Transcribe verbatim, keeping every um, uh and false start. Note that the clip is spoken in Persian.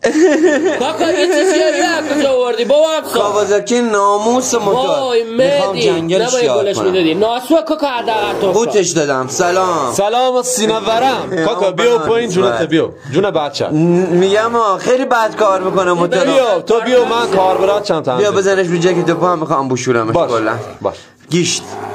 کاکا یه چیزی یا کجا آوردی بابا کاوازاکی ناموس موتور. وای مهدی نباید گلش میدادی. ناسو کاکا حداقل تو قوتش دادم. سلام سلام سینه ورم. کاکا بیا پایین جونت بیا. جون بچه میگم خیلی بد کار میکنه موتور. بیا تو بیا من کاربرات چند تا بیا بزنش رو جک تو پا هم میخوام بوشورمش کلا. باش گیشت